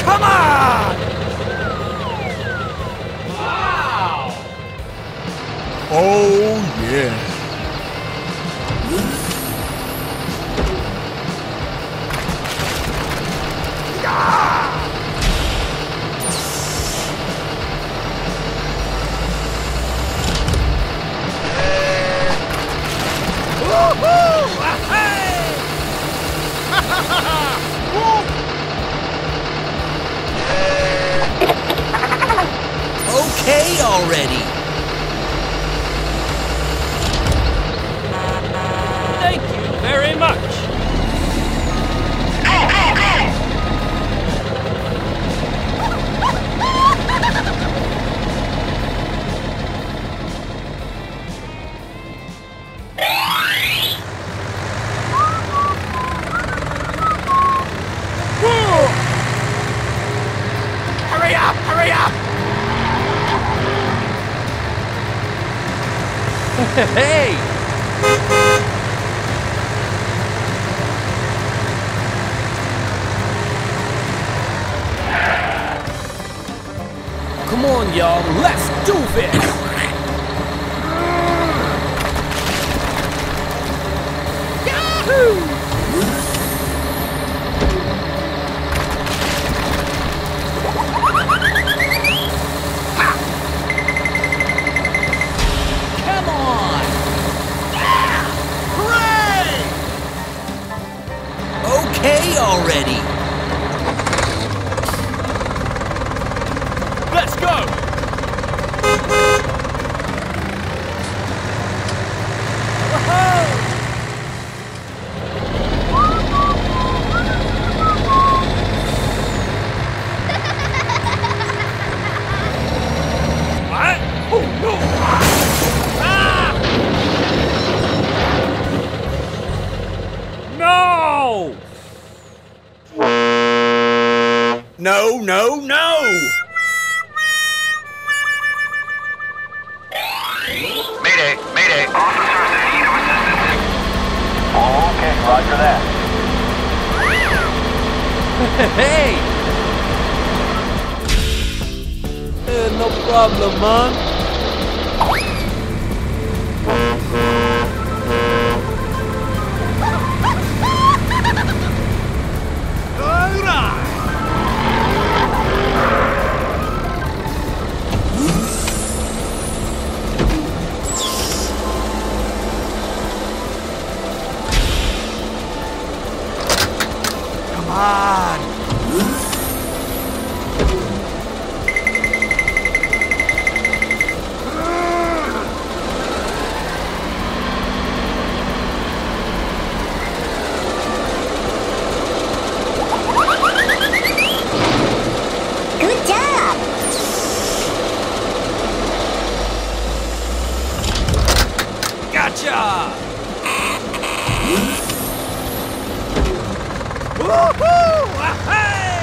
Come on! Wow! Oh, yeah. Okay already. Thank you very much. Hurry up! Hurry up! Hey! Come on, y'all. Let's do this. Come on. Hooray! Okay already. Let's go! What? Oh no! Ah! No! No, no, no! Mayday, mayday. Officers in need of assistance. Okay, roger that. Hey! No problem, man. Come on! Good job! Gotcha! Woohoo! Hey!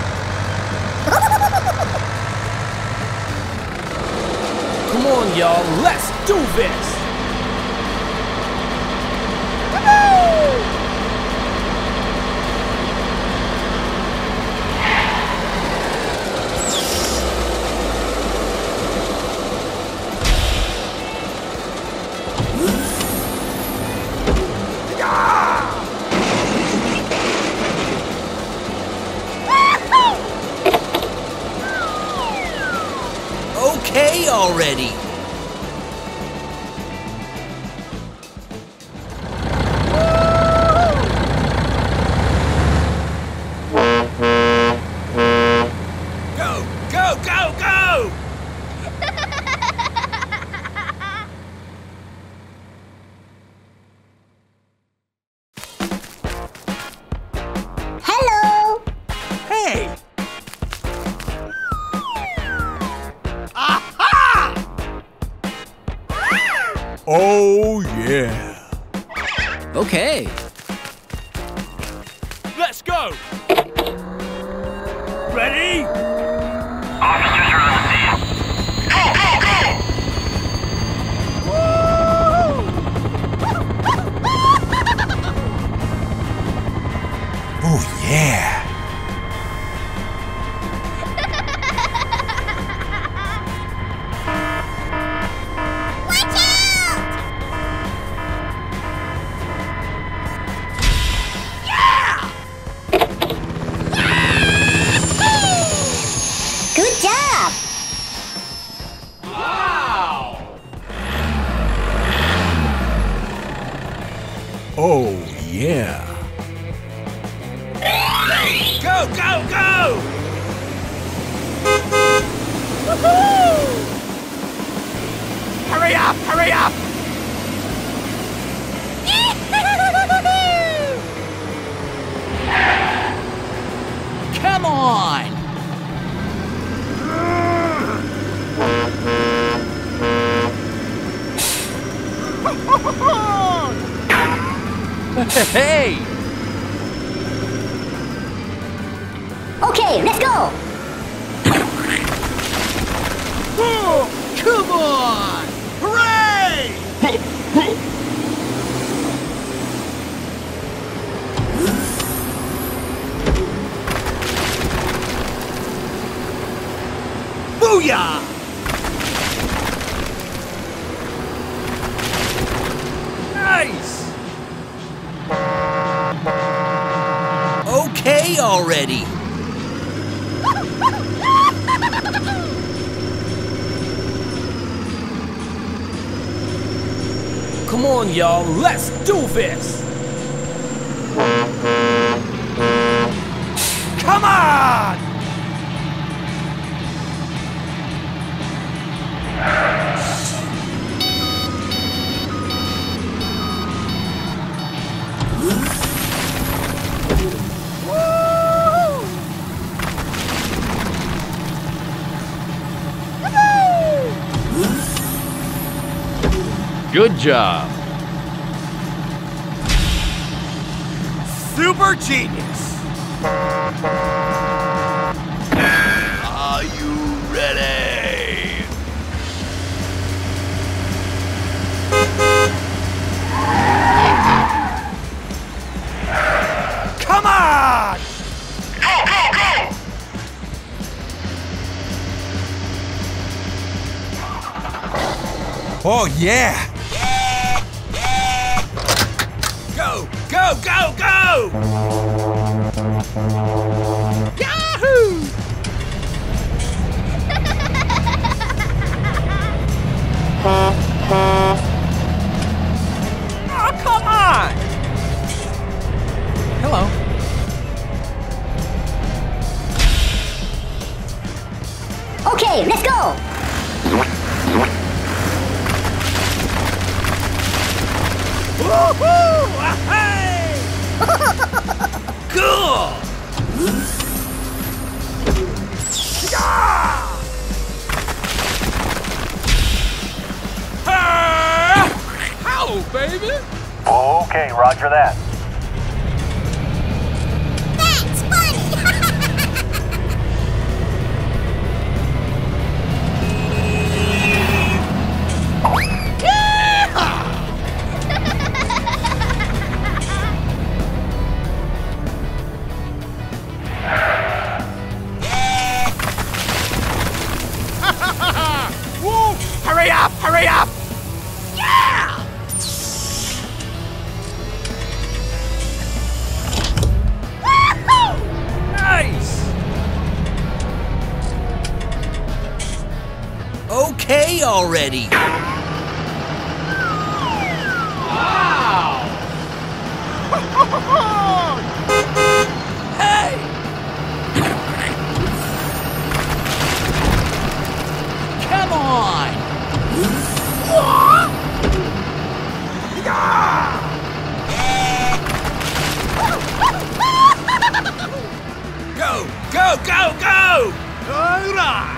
Come on, y'all. Let's do this. Okay already. Go, go, go, go! Hello! Hey! Aha! Oh, yeah. Okay. Let's go! Ready? Officers are on the scene. Go, go, go! Oh, yeah. go, go! Hurry up! Hurry up! Come on! Hey! Okay, let's go! Come on! Hooray! Booyah! Nice! Okay already. Come on, y'all, let's do this! Come on! Good job. Super genius! Are you ready? Come on! Go, go, go! Oh, yeah! Go, go, go, go! Yahoo! Oh, come on! Hello. Okay, let's go! Woohoo! Hey! Cool! Yeah! How, baby? Okay, roger that. That's funny! Woo! Hurry up! Hurry up! Yeah! Nice! Okay already. Hey! Come on! Go, go, go, go! All right!